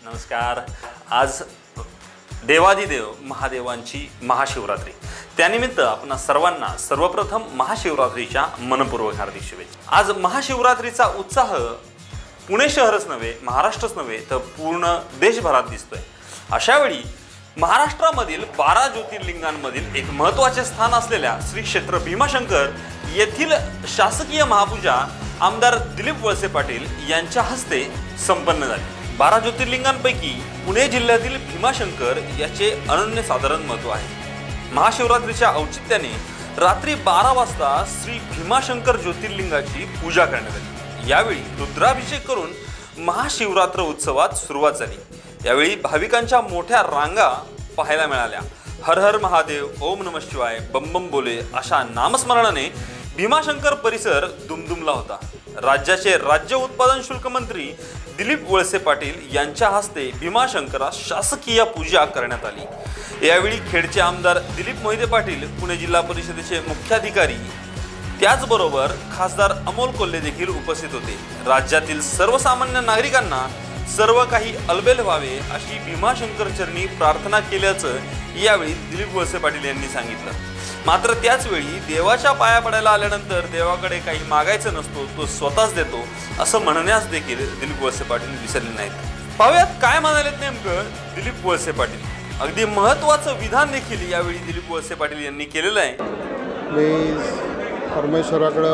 नमस्कार। आज देवादिदेव महादेवांची महाशिवरात्री, त्यानिमित्त आपण सर्वांना सर्वप्रथम महाशिवरात्रीच्या मनपूर्वक हार्दिक शुभेच्छा। आज महाशिवरात्रीचा उत्साह पुणे शहरच नव्हे, महाराष्ट्रच नव्हे तर पूर्ण देशभरात दिसतोय। अशावेळी महाराष्ट्रामधील 12 ज्योतिर्लिंगांमधील एक महत्त्वाचे स्थान असलेल्या श्री क्षेत्र भीमाशंकर येथील शासकीय महापूजा आमदार दिलीप वळसे पाटील यांच्या हस्ते संपन्न झाली। 12 ज्योतिर्लिंगांपैकी पुणे जिल्ह्यातील भीमाशंकर याचे अनन्यसाधारण महत्त्व आहे। महाशिवरात्रीच्या औचित्याने रात्री 12 वाजता श्री भीमाशंकर ज्योतिर्लिंगाची पूजा करण्यात आली। यावेळी रुद्राभिषेक करून महाशिवरात्र उत्सवात सुरुवात झाली। यावेळी भाविकांच्या मोठ्या रांगा पाहायला मिळाल्या। हर हर महादेव, ओम नमः शिवाय, बम बम बोले अशा नामस्मरणाने भीमाशंकर परिसर दुमदुमला होता। राज्याचे राज्य उत्पादन शुल्क मंत्री दिलीप वळसे पाटील यांच्या हस्ते भीमाशंकरास शासकीय पूजा करण्यात आली। यावेळी खेडचे आमदार दिलीप मोहिते पाटील, पुणे जिल्हा परिषदेचे मुख्याधिकारी, त्याचबरोबर खासदार अमोल कोल्हे देखील उपस्थित होते। राज्यातील सर्वसामान्य नागरिकांना सर्व काही अलबेल व्हावे अशी भीमाशंकर चरणी प्रार्थना केल्याचं यावेळी दिलीप वळसे पाटील यांनी सांगितलं। मात्र त्याच वेळी देवाच्या पाया पडायला आल्यानंतर देवाकडे काही मागायचं नसतो, तो स्वतःच देतो असं म्हणण्यास देखील दिलीप वळसे पाटील विसरले नाहीत। पाहुयात काय म्हणालेत नेमकं दिलीप वळसे पाटील। अगदी महत्त्वाचं विधान देखील यावेळी दिलीप वळसे पाटील यांनी केलेलं आहे। मी परमेश्वराकडे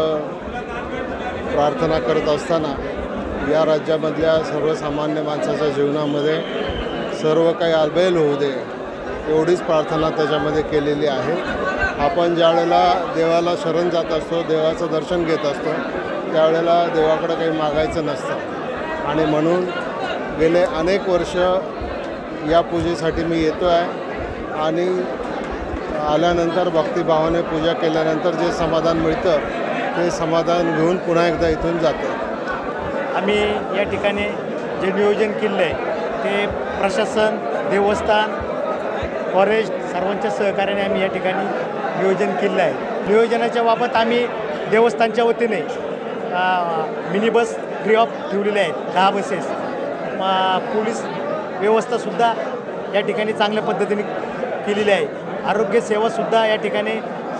प्रार्थना करत असताना या राज्यामधल्या सर्वसामान्य माणसाच्या जीवनामध्ये सर्व काही अलबेल होऊ दे एवढीच प्रार्थना त्याच्यामध्ये केलेली आहे। आपण ज्यावेळेला देवाला शरण जात असतो, देवाचं दर्शन घेत असतो, त्यावेळेला देवाकडे काही मागायचं नसतं आणि म्हणून गेले अनेक वर्ष या पूजेसाठी मी येतो आहे आणि आल्यानंतर भक्तिभावाने पूजा केल्यानंतर जे समाधान मिळतं ते समाधान घेऊन पुन्हा एकदा इथून जातो। आम्ही या ठिकाणी जे नियोजन केलं आहे ते प्रशासन, देवस्थान, फॉरेस्ट सर्वांच्या सहकार्याने आम्ही या ठिकाणी नियोजन केलं आहे। नियोजनाच्या बाबत आम्ही देवस्थानच्या वतीने मिनी बस फ्री ऑफ ठेवलेल्या आहेत, 10 बसेस। पोलीस व्यवस्थासुद्धा या ठिकाणी चांगल्या पद्धतीने केलेली आहे। आरोग्य सेवासुद्धा या ठिकाणी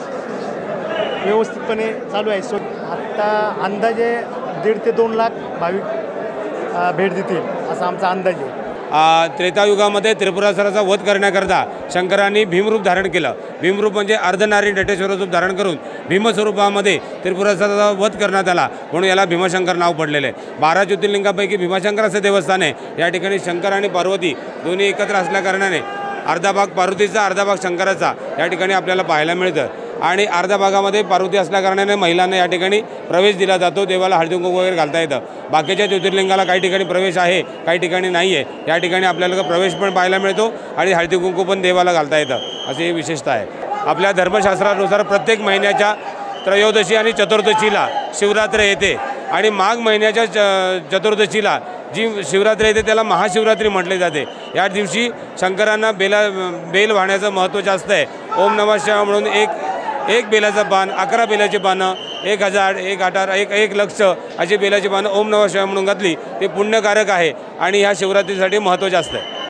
व्यवस्थितपणे चालू आहे। आत्ता अंदाजे 1.5 ते 2 लाख भाविक भेट देतील असा आमचा अंदाज आहे। त्रेतायुगामध्ये त्रिपुरासुराचा वध करण्याकरता शंकरांनी भीमरूप धारण केलं। भीमरूप म्हणजे अर्धनारी नटेश्वर रूप धारण करून भीमस्वरूपामध्ये त्रिपुरासुराचा वध करण्यात आला, म्हणून याला भीमाशंकर नाव पडलेलं आहे। 12 ज्योतिर्लिंगापैकी भीमाशंकर असे देवस्थान आहे। या ठिकाणी शंकर आणि पार्वती दोन्ही एकत्र असल्याकारणाने अर्धा भाग पार्वतीचा, अर्धा भाग शंकराचा या ठिकाणी आपल्याला पाहायला मिळतं आणि अर्ध्या भागामध्ये पार्वती असल्याकारणाने महिलांना या ठिकाणी प्रवेश दिला जातो। देवाला हळदी कुंकू वगैरे घालता येतं। बाकीच्या ज्योतिर्लिंगाला काही ठिकाणी प्रवेश आहे, काही ठिकाणी नाही आहे। या ठिकाणी आपल्याला प्रवेश पण पाहायला मिळतो आणि हळदी कुंकू पण देवाला घालता येतं, अशी विशेषता आहे। आपल्या धर्मशास्त्रानुसार प्रत्येक महिन्याच्या त्रयोदशी आणि चतुर्दशीला शिवरात्र येते आणि माघ महिन्याच्या चतुर्दशीला जी शिवरात्री येते त्याला महाशिवरात्री म्हटले जाते। या दिवशी शंकरांना बेल वाहण्याचं महत्त्व जास्त आहे। ओम नमः शिवाय म्हणून एक बेलाचं पान, 11 बेलाची पानं, 1000, 1,800, 1 लक्ष अशी बेलाची पानं ओम नमः शिवाय म्हणून घातली ते पुण्यकारक आहे आणि ह्या शिवरात्रीसाठी महत्त्व जास्त आहे।